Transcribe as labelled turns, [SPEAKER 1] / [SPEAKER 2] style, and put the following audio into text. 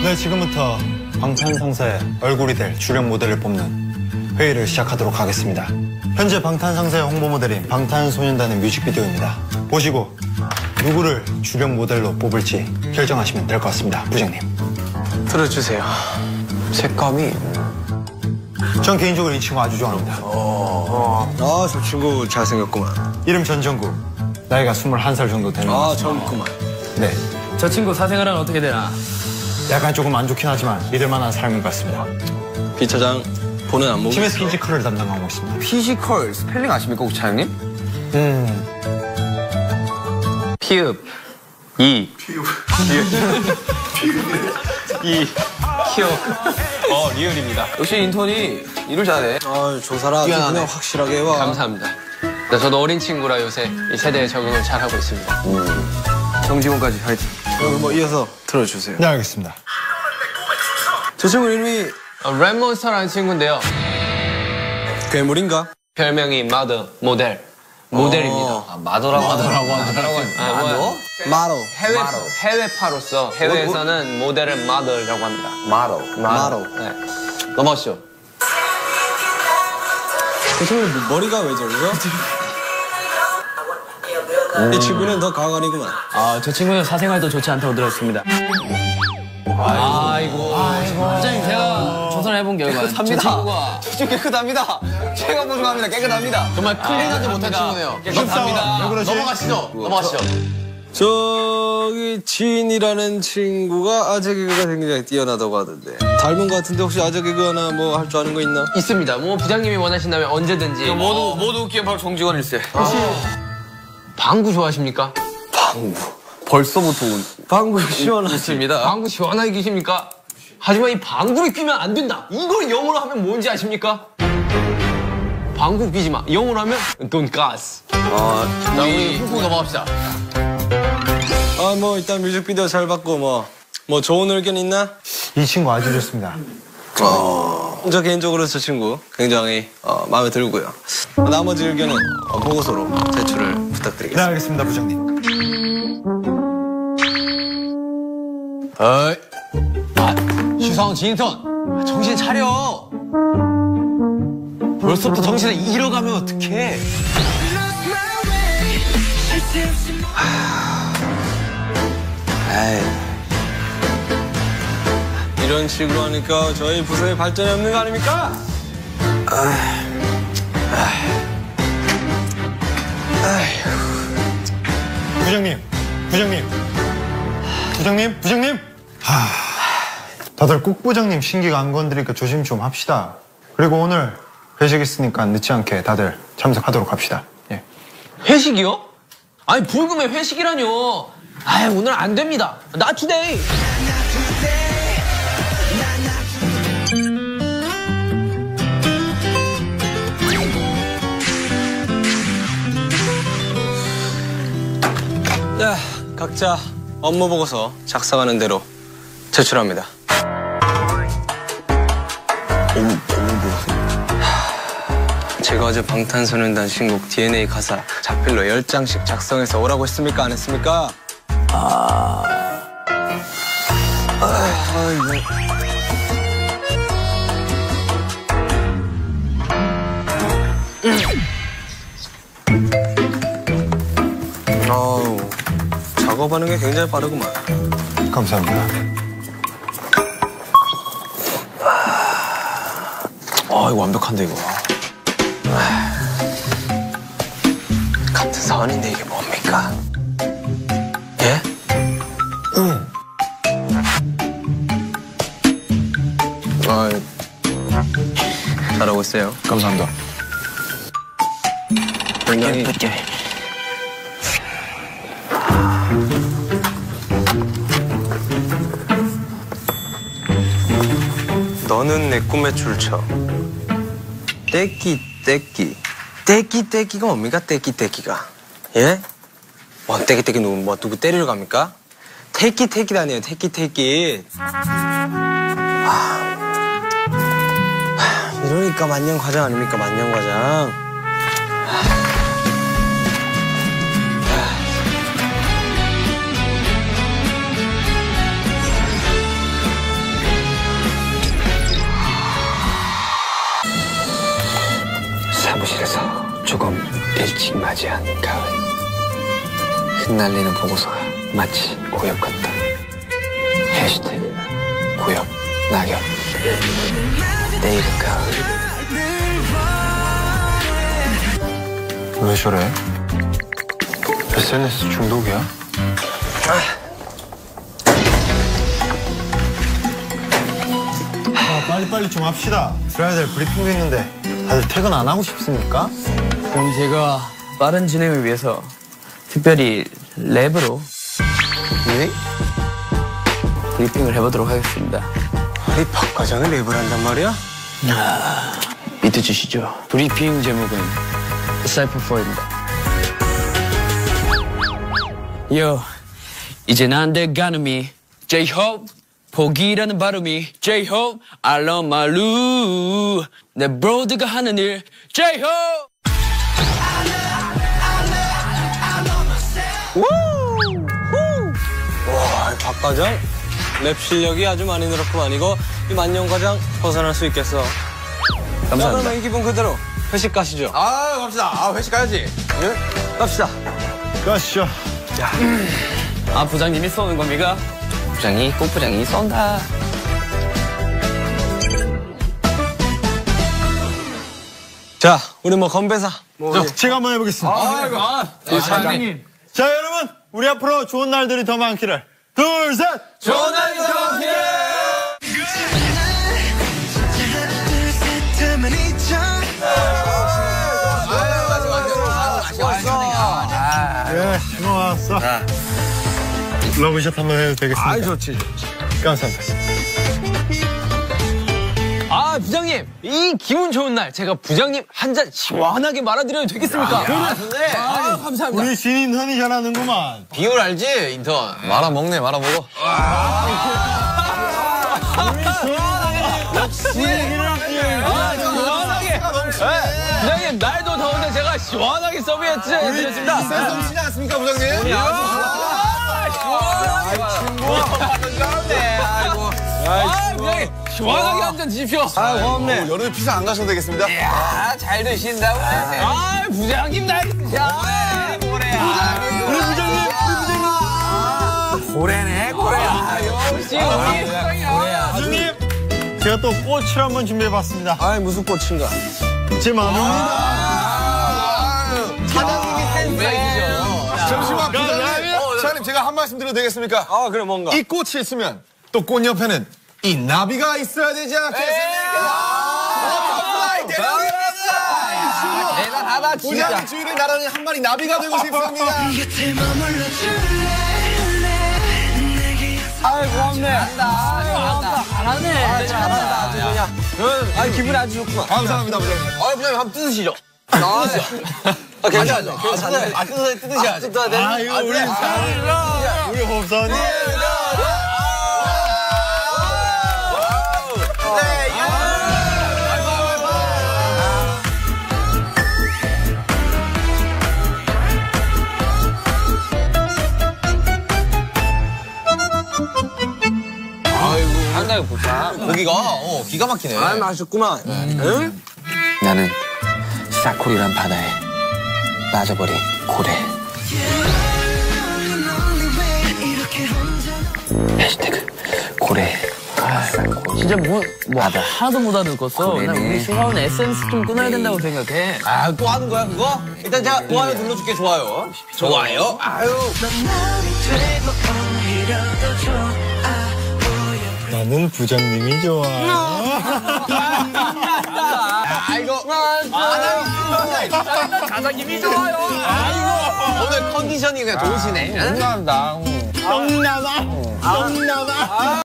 [SPEAKER 1] 네, 지금부터 방탄상사의 얼굴이 될 주력 모델을 뽑는 회의를 시작하도록 하겠습니다. 현재 방탄상사의 홍보 모델인 방탄소년단의 뮤직비디오입니다. 보시고 누구를 주력 모델로 뽑을지 결정하시면 될 것 같습니다. 부장님.
[SPEAKER 2] 들어주세요. 색감이.
[SPEAKER 1] 전 개인적으로 이 친구 아주 좋아합니다.
[SPEAKER 2] 저 친구 잘생겼구만.
[SPEAKER 1] 이름 전정구. 나이가 21살 정도 되는 것 같습니다.
[SPEAKER 2] 젊구만.
[SPEAKER 1] 네.
[SPEAKER 3] 저 친구 사생활은 어떻게 되나?
[SPEAKER 1] 약간 조금 안 좋긴 하지만 믿을 만한 사람인 것 같습니다.
[SPEAKER 2] 비 차장, 보는 안목.
[SPEAKER 1] 팀에서 피지컬을 담당하고 있습니다.
[SPEAKER 2] 피지컬 스펠링 아십니까, 혹시 차장님?
[SPEAKER 3] 피읍, 이. 피읍. 이. 키읔. 리얼입니다.
[SPEAKER 2] 역시 인턴이 일을 잘해. 조사라 그냥 확실하게 해봐.
[SPEAKER 3] 감사합니다. 네, 저도 어린 친구라 요새 이 세대에 적응을 잘하고 있습니다.
[SPEAKER 2] 정직원까지 화이팅. 그럼 뭐 이어서 들어주세요.
[SPEAKER 1] 네, 알겠습니다.
[SPEAKER 2] 저 친구 이름이
[SPEAKER 3] 랩몬스터라는 친구인데요.
[SPEAKER 2] 괴물인가?
[SPEAKER 3] 별명이 마더, 모델입니다.
[SPEAKER 2] 마더라고 하더라고. 마더?
[SPEAKER 3] 해외파로서 해외에서는 모델을 마더라고 합니다.
[SPEAKER 2] 마더.
[SPEAKER 3] 네. 넘어가시죠.
[SPEAKER 2] 저 친구 머리가 왜 저러죠? 이 친구는 더 강하니구만.
[SPEAKER 4] 저 친구는 사생활도 좋지 않다고 들었습니다.
[SPEAKER 3] 아이고.
[SPEAKER 4] 부장님, 제가 조사해본 결과 저 친구가
[SPEAKER 2] 진짜 깨끗합니다. 제가 보증합니다. 깨끗합니다.
[SPEAKER 3] 정말 클린하지 못한 친구네요. 깨끗합니다. 넘어가시죠.
[SPEAKER 2] 저기 지인이라는 친구가 아재 개그가 굉장히 뛰어나다고 하던데. 닮은 것 같은데 혹시 아재 개그 하나 뭐 할 줄 아는 거 있나?
[SPEAKER 3] 있습니다. 뭐 부장님이 원하신다면 언제든지.
[SPEAKER 2] 모두 웃기면 바로 정직원일세.
[SPEAKER 3] 방구 좋아하십니까?
[SPEAKER 2] 벌써부터 방구 시원하십니다.
[SPEAKER 3] 방구 시원하게 끼십니까? 하지만 이 방구를 끼면 안 된다. 이걸 영어로 하면 뭔지 아십니까? 방구 끼지 마. 영어로 하면 돈가스. 자, 우리 훅훅 넘어갑시다.
[SPEAKER 2] 뭐 일단 뮤직비디오 잘 봤고 뭐 좋은 의견 있나?
[SPEAKER 1] 이 친구 아주 좋습니다.
[SPEAKER 2] 저 개인적으로 저 친구 굉장히 마음에 들고요. 나머지 의견은 보고서로 제출을
[SPEAKER 1] 네,
[SPEAKER 2] 부탁드리겠습니다.
[SPEAKER 1] 알겠습니다, 부장님.
[SPEAKER 3] 주성 진턴, 정신 차려. 벌써부터 정신을 잃어가면 어떡해.
[SPEAKER 2] 이런 식으로 하니까 저희 부서에 발전이 없는 거 아닙니까?
[SPEAKER 1] 부장님. 다들 꼭 부장님 신기가 안 건드리니까 조심 좀 합시다. 그리고 오늘 회식 있으니까 늦지 않게 다들 참석하도록 합시다. 예.
[SPEAKER 3] 회식이요? 아니 불금에 회식이라뇨. 오늘 안 됩니다. Not today.
[SPEAKER 2] 자, 각자 업무 보고서 작성하는 대로 제출합니다. 제가 어제 방탄소년단 신곡 DNA 가사 자필로 10장씩 작성해서 오라고 했습니까? 안 했습니까? 작업하는 게 굉장히 빠르구만.
[SPEAKER 1] 감사합니다.
[SPEAKER 2] 이거 완벽한데, 이거. 같은 사원인데 이게 뭡니까? 예? 잘하고 있어요.
[SPEAKER 1] 감사합니다.
[SPEAKER 2] 굉장히 너는 내 꿈의 출처. 떼끼가 뭡니까? 떼끼가. 예? 떼끼 누구 때리러 갑니까? 테끼다니요. 테끼. 이러니까 만년과장 아닙니까? 만년과장.
[SPEAKER 5] 조금 일찍 맞이한 가을. 흩날리는 보고서가 마치 고엽 같다. 해시태그 고엽 낙엽. 내일은 가을.
[SPEAKER 1] 왜 저래? SNS 중독이야? 빨리빨리 좀 합시다. 들어야 될 브리핑도 있는데 다들 퇴근 안 하고 싶습니까?
[SPEAKER 4] 그럼 제가 빠른 진행을 위해서 특별히 랩으로 브리핑을 해보도록 하겠습니다.
[SPEAKER 2] 아니 박 과장은 랩을 한단 말이야?
[SPEAKER 4] 믿어주시죠. 브리핑 제목은 사이퍼4입니다. 요, 이젠 안 돼가는 미 J-Hope 포기라는 발음이 J-Hope I love my loo 내 브로드가 하는 일 J-Hope
[SPEAKER 2] 와, 박 과장 랩 실력이 아주 많이 늘었구만. 이거 이 만년 과장 벗어날 수 있겠어.
[SPEAKER 4] 감사합니다.
[SPEAKER 2] 자, 그러면 이 기분 그대로 회식 가시죠.
[SPEAKER 3] 아 갑시다. 아 회식 가야지.
[SPEAKER 2] 갑시다.
[SPEAKER 1] 가시죠.
[SPEAKER 4] 아 부장님이 쏘는 겁니까? 부장이 꼭 부장이 쏜다.
[SPEAKER 2] 자, 우리 뭐 건배사.
[SPEAKER 1] 제가 한번 해보겠습니다.
[SPEAKER 4] 부장님.
[SPEAKER 1] 자, 여러분, 우리 앞으로 좋은 날들이 더 많기를. 둘, 셋!
[SPEAKER 2] 좋은 날이 더 많기를!
[SPEAKER 1] 예, 고마웠어. 러브샷 한번 해도 되겠습니까?
[SPEAKER 2] 아이, 좋지.
[SPEAKER 1] 감사합니다.
[SPEAKER 3] 아 부장님 이 기분 좋은 날 제가 부장님 한 잔 시원하게 말아드려도 되겠습니까? 좋네. 아 감사합니다.
[SPEAKER 1] 우리 신인턴이 잘하는구만.
[SPEAKER 3] 비율 알지 인턴? 말아 먹네 말아 먹어. 시원하게. 부장님 날도 더운데 제가 시원하게 서비해드렸습니다.
[SPEAKER 1] 쎄 않습니까, 부장님?
[SPEAKER 3] 부장님 시원하게 한 잔 드십시오.
[SPEAKER 2] 고맙네.
[SPEAKER 1] 여름에 피자 안 가셔도 되겠습니다.
[SPEAKER 3] 잘 드신다고. 아 부장님 날. 야 뭐래야.
[SPEAKER 1] 우리 부장님.
[SPEAKER 3] 고래네 고래. 역시 우리 부장이야.
[SPEAKER 1] 부장님, 제가 또 꽃을 한번 준비해봤습니다.
[SPEAKER 2] 아이, 무슨 꽃인가?
[SPEAKER 1] 제 마음입니다.
[SPEAKER 3] 사장님이 센스가 있으셔.
[SPEAKER 6] 잠시만, 부장님, 제가 한 말씀 드려도 되겠습니까?
[SPEAKER 2] 아, 그래, 뭔가.
[SPEAKER 6] 이 꽃이 있으면 또 꽃 옆에는 이 나비가 있어야 되지 않겠습니까?
[SPEAKER 3] 대단하다 진짜.
[SPEAKER 6] 부장님 주위를 나란히 한 마리 나비가 되고 싶습니다.
[SPEAKER 2] 아이, 고맙네.
[SPEAKER 4] 잘하네.
[SPEAKER 2] 잘한다, 아주 그냥. 아이, 기분이 아주 좋구만.
[SPEAKER 6] 감사합니다, 부장님.
[SPEAKER 3] 부장님 한번 뜯으시죠.
[SPEAKER 2] 괜찮아.
[SPEAKER 3] 아 뜯으셔야지.
[SPEAKER 2] 뜯어야 돼.
[SPEAKER 1] 아, 이거 우리 호선이.
[SPEAKER 3] 상당히 보자. 고기가 기가 막히네.
[SPEAKER 2] 아, 맛있구만. 응?
[SPEAKER 5] 나는 사코리란 바다에 빠져버린 고래. 해시태그 고래.
[SPEAKER 4] 진짜 뭐
[SPEAKER 5] 바다.
[SPEAKER 4] 하나도 못 알아듣겠어.
[SPEAKER 5] 고래네.
[SPEAKER 4] 난 우리 싱가운 에센스 좀 끊어야 된다고 생각해.
[SPEAKER 3] 아 또 하는 거야 그거? 일단 제가 좋아요 눌러줄게 좋아요. 좋아요. 아유.
[SPEAKER 1] 나는 부장님이 좋아.
[SPEAKER 3] 아이고. 사장님이 좋아요. 아이고. 오늘 컨디션이 그냥 좋으시네.
[SPEAKER 1] 감사합니다. 똥나마. 똥나마.